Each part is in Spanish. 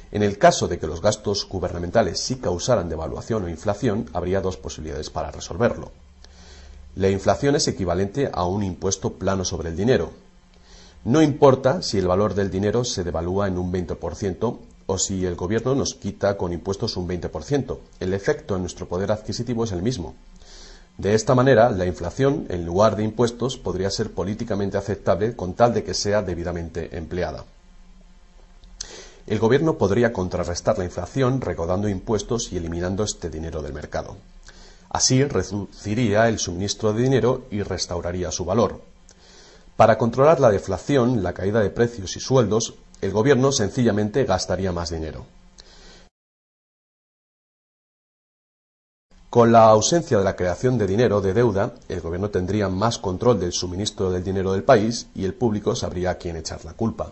En el caso de que los gastos gubernamentales sí causaran devaluación o inflación, habría dos posibilidades para resolverlo. La inflación es equivalente a un impuesto plano sobre el dinero. No importa si el valor del dinero se devalúa en un 20% o si el gobierno nos quita con impuestos un 20%, el efecto en nuestro poder adquisitivo es el mismo. De esta manera, la inflación, en lugar de impuestos, podría ser políticamente aceptable con tal de que sea debidamente empleada. El gobierno podría contrarrestar la inflación recaudando impuestos y eliminando este dinero del mercado. Así reduciría el suministro de dinero y restauraría su valor. Para controlar la deflación, la caída de precios y sueldos, el gobierno sencillamente gastaría más dinero. Con la ausencia de la creación de dinero de deuda, el gobierno tendría más control del suministro del dinero del país y el público sabría a quién echar la culpa.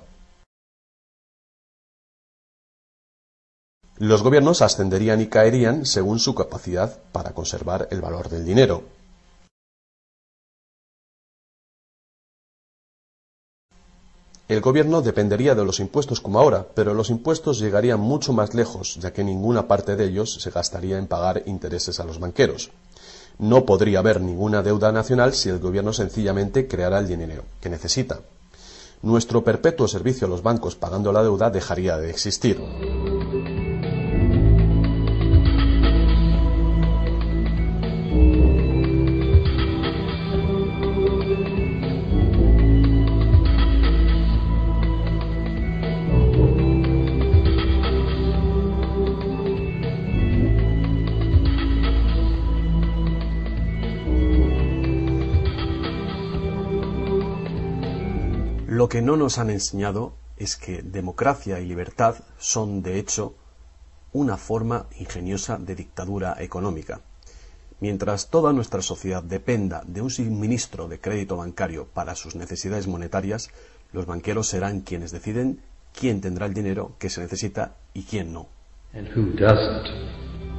Los gobiernos ascenderían y caerían según su capacidad para conservar el valor del dinero. El gobierno dependería de los impuestos como ahora, pero los impuestos llegarían mucho más lejos, ya que ninguna parte de ellos se gastaría en pagar intereses a los banqueros. No podría haber ninguna deuda nacional si el gobierno sencillamente creara el dinero que necesita. Nuestro perpetuo servicio a los bancos pagando la deuda dejaría de existir. Lo que no nos han enseñado es que democracia y libertad son, de hecho, una forma ingeniosa de dictadura económica. Mientras toda nuestra sociedad dependa de un suministro de crédito bancario para sus necesidades monetarias, los banqueros serán quienes deciden quién tendrá el dinero que se necesita y quién no. And who doesn't.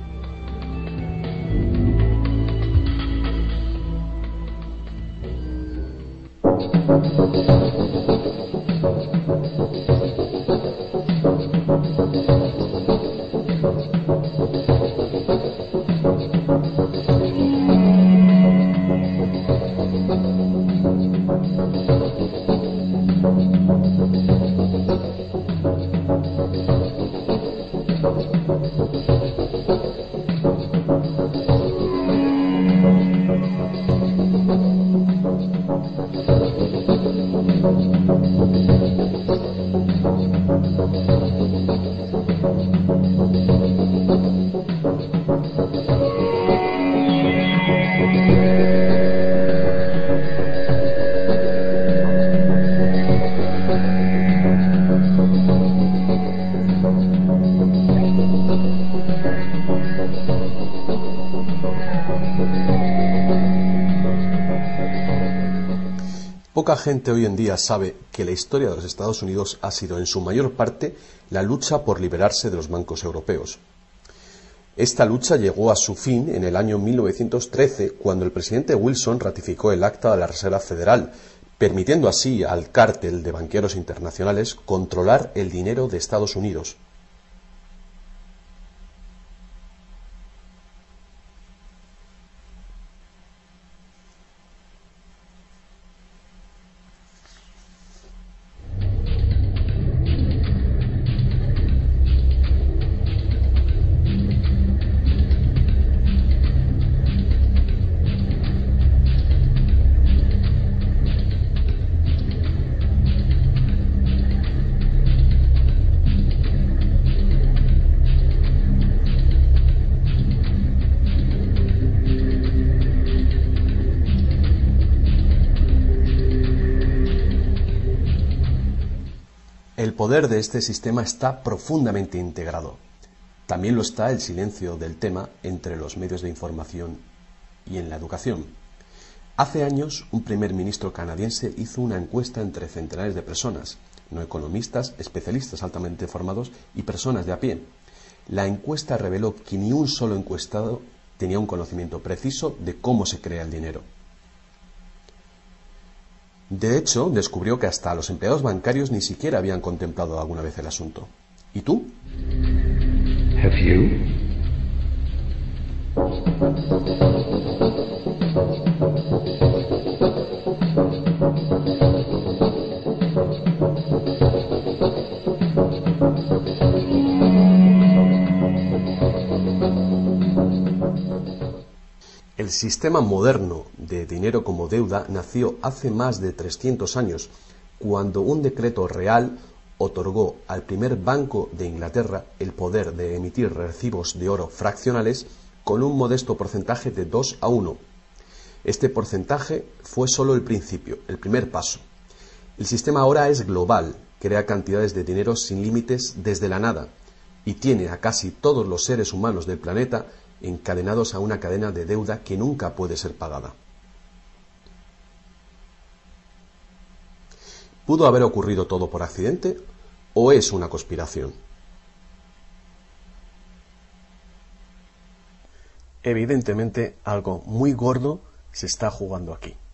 Poca gente hoy en día sabe que la historia de los Estados Unidos ha sido en su mayor parte la lucha por liberarse de los bancos europeos. Esta lucha llegó a su fin en el año 1913, cuando el presidente Wilson ratificó el Acta de la Reserva Federal, permitiendo así al cártel de banqueros internacionales controlar el dinero de Estados Unidos. El poder de este sistema está profundamente integrado. También lo está el silencio del tema entre los medios de información y en la educación. Hace años, un primer ministro canadiense hizo una encuesta entre centenares de personas, no economistas, especialistas altamente formados y personas de a pie. La encuesta reveló que ni un solo encuestado tenía un conocimiento preciso de cómo se crea el dinero. De hecho, descubrió que hasta los empleados bancarios ni siquiera habían contemplado alguna vez el asunto. ¿Y tú? Have you? El sistema moderno de dinero como deuda nació hace más de 300 años, cuando un decreto real otorgó al primer Banco de Inglaterra el poder de emitir recibos de oro fraccionales con un modesto porcentaje de 2:1. Este porcentaje fue solo el principio, el primer paso. El sistema ahora es global, crea cantidades de dinero sin límites desde la nada y tiene a casi todos los seres humanos del planeta encadenados a una cadena de deuda que nunca puede ser pagada. ¿Pudo haber ocurrido todo por accidente o es una conspiración? Evidentemente, algo muy gordo se está jugando aquí.